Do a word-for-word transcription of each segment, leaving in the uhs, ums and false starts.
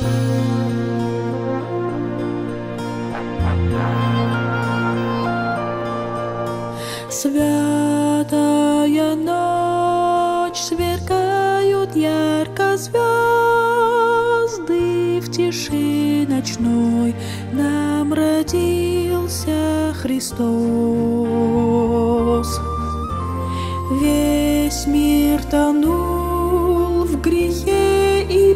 Святая ночь, сверкают ярко звезды, в тиши ночной нам родился Христос. Весь мир тонул в грехе и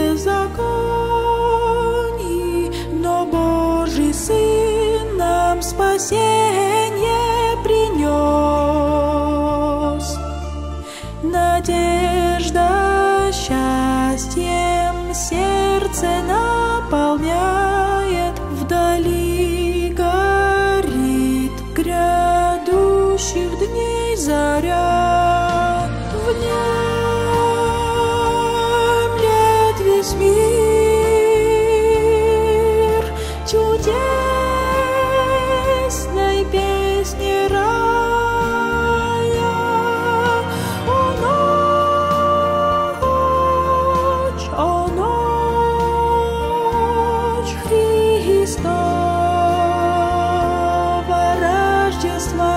беззаконии, но Божий Сын нам спасение принес. Надежда счастьем сердце наполняет, вдали горит грядущих дней заря. Внемлет весь мир чудесной песни рая. О ночь, о ночь Христова Рождества.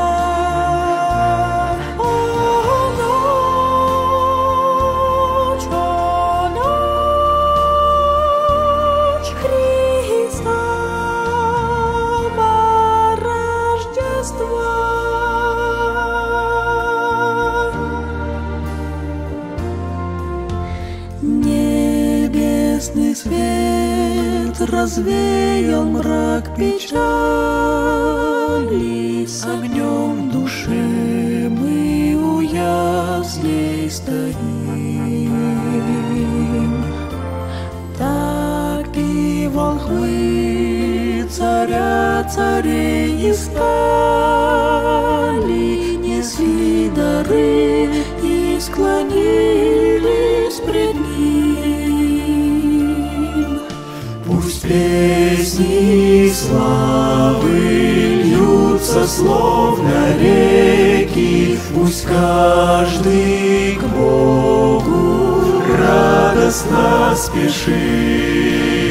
Небесный свет развеял мрак печали, с огнем души мы у яслей стоим. Так и волхвы царя царей искали, несли дары и склонились пред ним. Пусть песни славы льются, словно реки, пусть каждый к Богу радостно спешит.